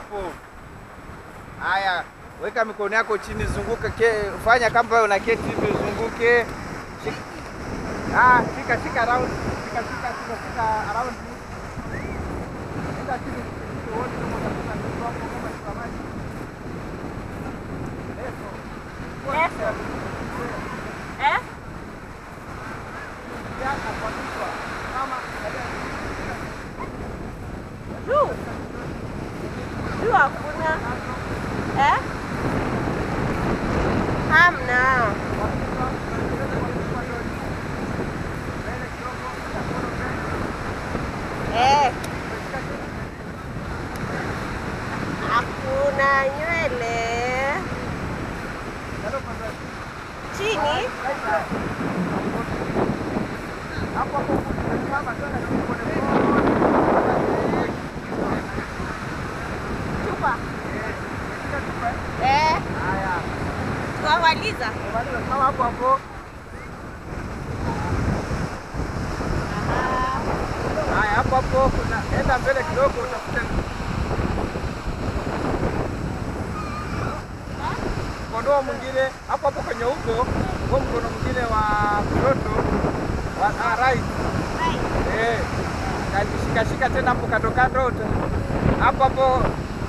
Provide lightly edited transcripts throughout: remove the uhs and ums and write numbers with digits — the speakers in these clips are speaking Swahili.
hapo. Haya, weka mikono yako chini, zunguka fanya kama unaketi hivi, zunguke. Shika round. Shika around. Enda chini wote mtapata kitu hapo kama ni samaki. Eso. Ya kwa kichwa. Kama Juu hakuna. Hamna. Hakuna nywele. Chini. Chupa. haya. Tuwamaliza. Kama hapo. Haya, hapo kuna enda mbele kidogo utakuta mkono mwingine hapo kwenye huko, huo mkono mwingine wa kushoto wa right. Shika tena hapo kando hapo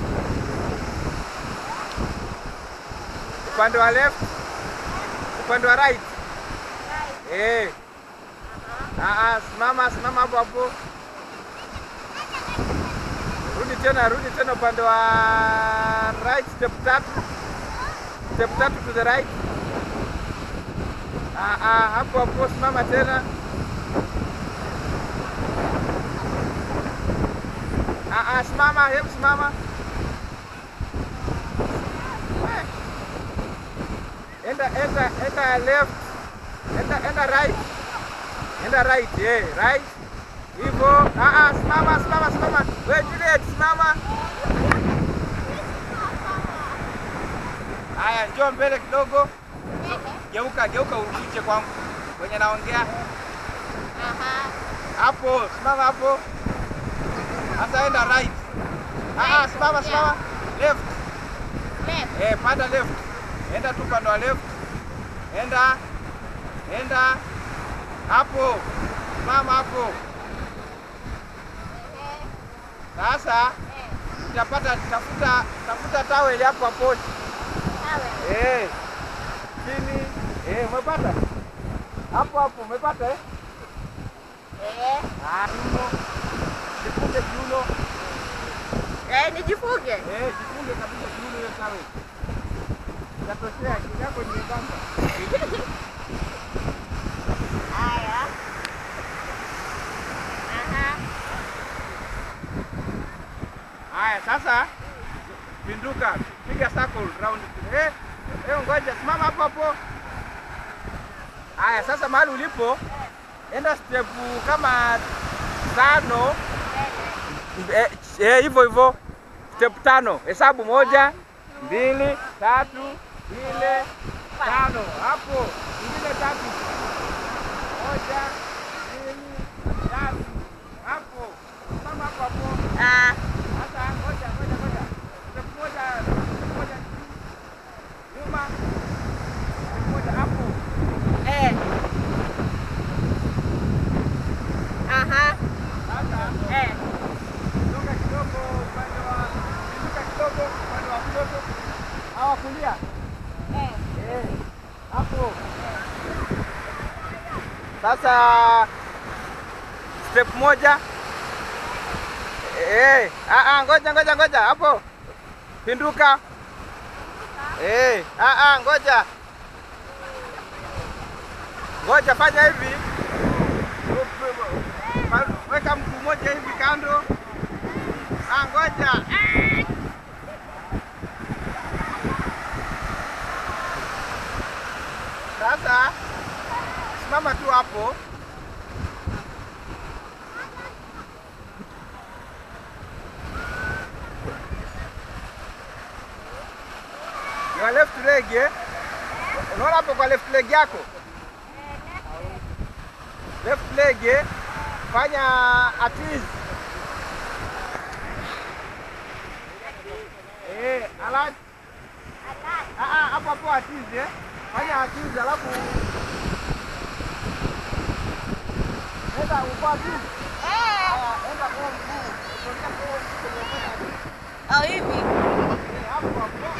upande wa left, upande wa right. Simama hapo. Rudi tena upande wa right, step tatu to the right. Hapo simama tena. Simama. Enda left. Enda right. Right. Hivyo. Simama. Wewe Juliet, simama. Haya, njoo mbele kidogo. Geuka urudishe kwangu. Kwenye naongea. Hapo, simama hapo. Sasa enda right. Simama. Left. Panda left. Enda tu pande wa left. Enda. Hapo. Simama hapo. Sasa tafuta towel hapo. Chini. Umepata? Hapo umepata Jifunge kiuno. Nijifunge? Jifunge kabisa kiuno hiyo towel. Yatoshea yako ni mbamba. Haya, sasa pinduka, piga circle round. Ngoja, simama hapo. Haya, sasa mahali ulipo enda step kama 5. Hivyo. Step 5. Hesabu 1, 2, 3, 4, 5. Hapo. Ingine 3. 1, 2, 3. Hapo. Simama hapo. Sasa ngoja. Step 1 nyuma. Step 1 hapo. Songa kidogo upande wa kushoto. Hawa kulia. Hapo. Sasa step 1. Ngoja hapo. Pinduka. Ngoja fanya hivi. Weka mguu mmoja hivi kando. Ngoja. Sasa simama tu hapo. Your left leg, unaona hapo kwa left leg yako? Left leg, fanya at least Alert. Hapo atize. Fanya atize alafu nenda upatu. Enda kwa mguu. Au hivi? Hapo.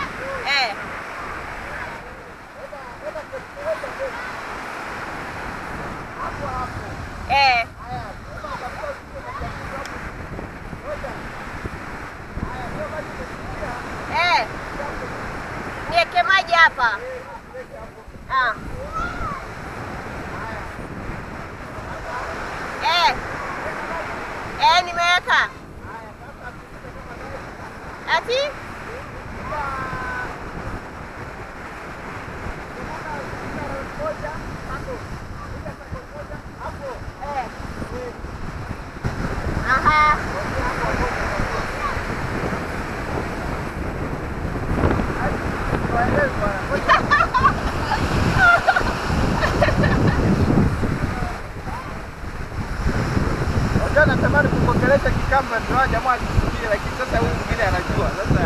Niweke maji hapa. Nimeweka. Ati? Natamani kupokelesha kikamba ndio jamaa asikie, lakini sasa huyu mwingine anajua. Sasa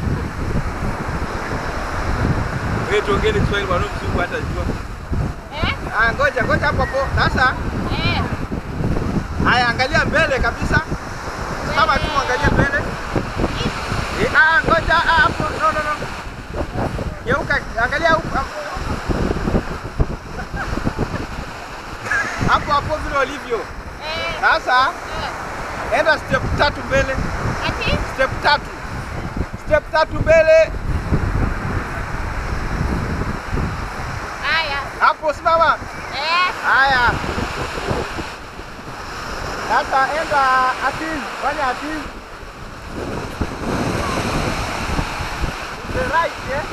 wewe tuongeni Kiswahili bwana, mzungu hata jua. Ngoja hapo. Sasa haya, angalia mbele kabisa. Kama tu angalia mbele. Ngoja hapo. No. Geuka, angalia huko. Hapo vile ulivyo. Sasa enda step 3 mbele. Ati? Step 3 mbele. Haya. Hapo simama. Haya. Sasa enda fanya atiz. The right,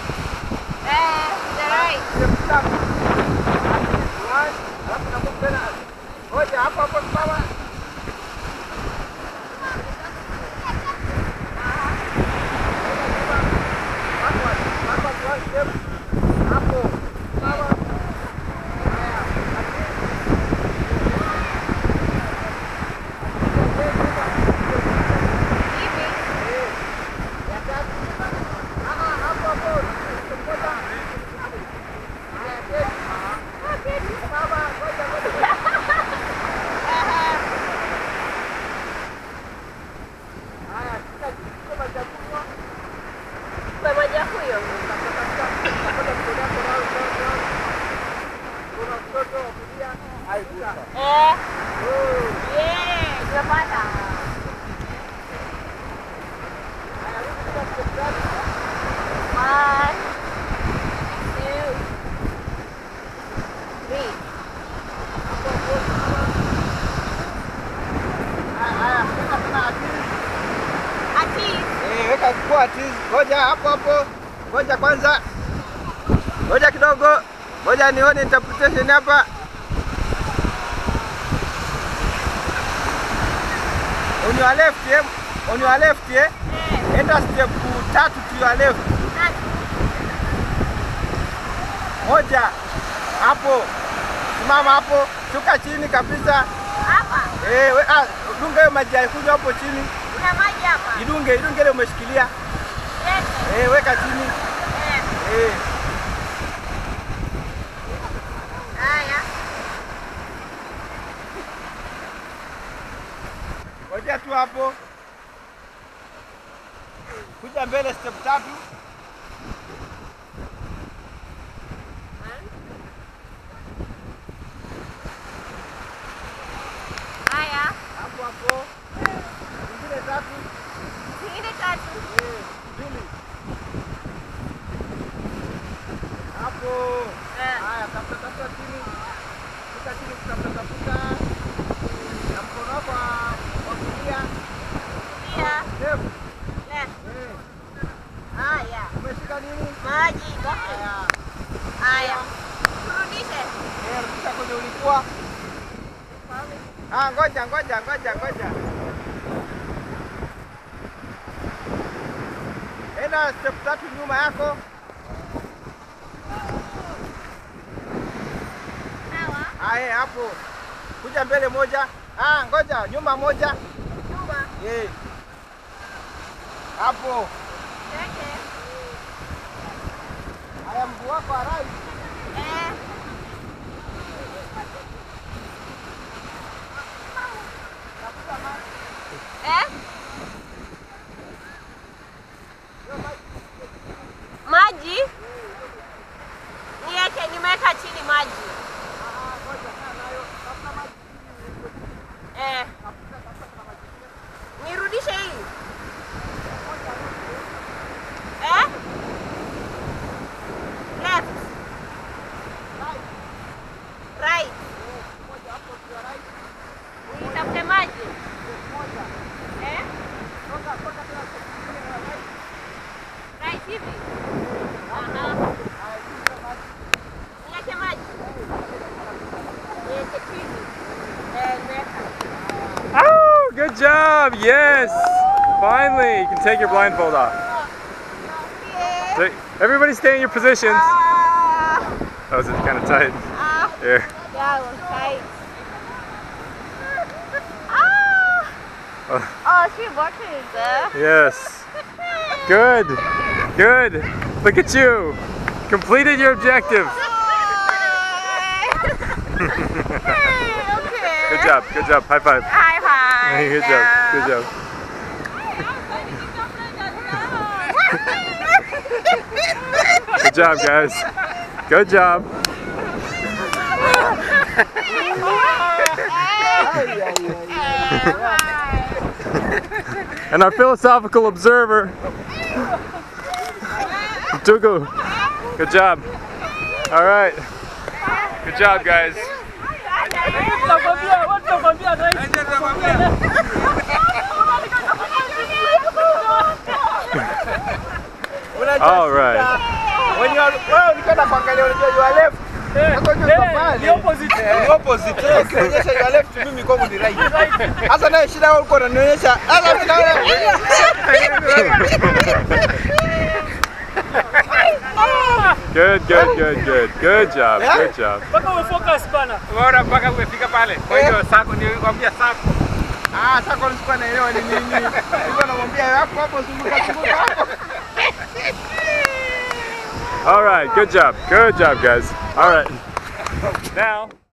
The right. Step 3. Right. Hapo na mbele. Ngoja hapo simama. Ngoja hapo. Ngoja kwanza. Ngoja kidogo. Ngoja nione interpretation hapa. On your left, enda step 3 to your left. Moja. Hapo. Simama hapo. Shuka chini kabisa. Hapa? Dunga hiyo maji kunywa hapo chini. Kuna maji hapa? Idunge ile umeshikilia. Weka chini. Haya. Ngoja tu hapo. Kuja mbele step 3. Haya. Hapo. Zingine tatu. Mbili. Hapo. Haya, tafuta chini. Kuja chini tafuta. Na mkono wako wa kulia. Left. Haya. Umeshika nini? Maji. Haya. Turudishe. Rudisha kwenye ulikuwa. Ngoja. Enda step 3 nyuma yako. Sawa. Hapo. Kuja mbele moja. Ngoja, nyuma moja. Nyuma. Hapo. Yeke. Haya, mguu wako wa right. Maji? Niweke, nimeweka chini maji. Nirudishe hii. Left. Right. Nitafute maji. Right hivi. Niweke maji. Niweke chini. Oh, good job! Yes! Finally, you can take your blindfold off. Everybody stay in your positions. That was kind of tight. Here. Yeah, it was tight. Oh, she watches there. Yes. Good. Good. Look at you. Completed your objective. Okay. Good job. Good job. High five. High five. Good job. Good job. Good job, guys. Good job. And our philosophical observer, Tugu. Good job. All right. Good job, guys. All right. When you are left. The opposite. The opposite. Ukionyesha you are left, mimi kwangu ni right. Sasa naye shida yako uko unanionyesha. Sasa mimi naona. Good, good, good, good. Good job. Good job. Paka umefocus bana. Bora mpaka umefika pale. Kwa hiyo sako ni kwambia sako. Sako nisikuwa naelewa ni nini. Nilikuwa namwambia hapo hapo zunguka hapo. All right. Good job. Good job, guys. All right. Now.